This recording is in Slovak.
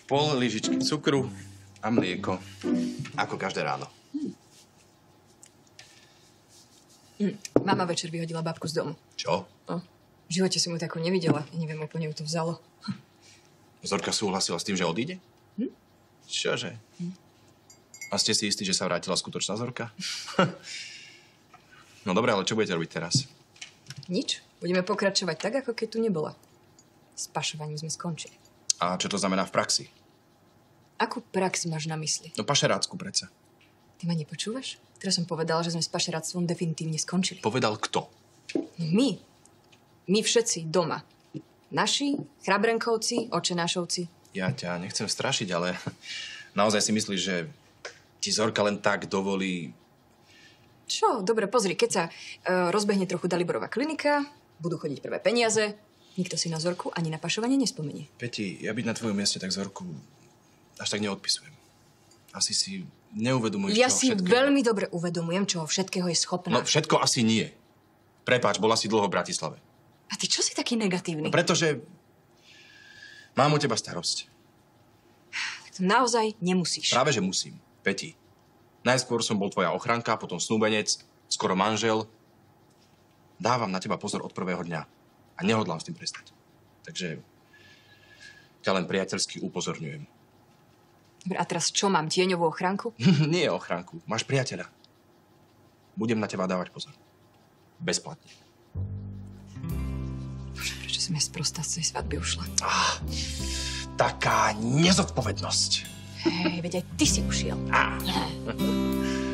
Pol lyžičky cukru a mlieko. Ako každé ráno. Mama večer vyhodila babku z domu. Čo? V živote som ju takú nevidela. Neviem, úplne ju to vzalo. Zorka súhlasila s tým, že odíde? Čože? A ste si istí, že sa vrátila skutočná Zorka? No dobré, ale čo budete robiť teraz? Nič. Budeme pokračovať tak, ako keď tu nebola. S pašovaním sme skončili. A čo to znamená v praxi? Akú prax máš na mysli? No pašerácku predsa. Ty ma nepočúvaš? Teraz som povedala, že sme s pašeráctvom definitívne skončili. Povedal kto? No my. My všetci doma. Naši, Chrabrenkovci, Očenášovci. Ja ťa nechcem strašiť, ale naozaj si myslíš, že ti Zorka len tak dovolí... Čo? Dobre, pozri, keď sa rozbehne trochu Daliborová klinika, budú chodiť prvé peniaze, nikto si na Zorku ani na pašovanie nespomenie. Peti, ja byť na tvojom mieste tak Zorku až tak neodpisujem. Asi si neuvedomuješ, Ja čoho si všetkého... veľmi dobre uvedomujem, čoho všetkého je schopná. No všetko asi nie. Prepáč, bola si dlho v Bratislave. A ty čo si taký negatívny? No pretože mám o teba starosť. Tak to naozaj nemusíš. Práve, že musím. Peti, najskôr som bol tvoja ochranka, potom snúbenec, skoro manžel. Dávam na teba pozor od prvého dňa a nehodlám s tým prestať. Takže ťa len priateľsky upozorňujem. Dobre, a teraz čo mám? Tieňovú ochránku? Nie ochránku, máš priateľa. Budem na teba dávať pozor. Bezplatne. Prečo som ja sprostá z tej svadby ušla? Taká nezodpovednosť. Hej, veď aj ty si ušiel.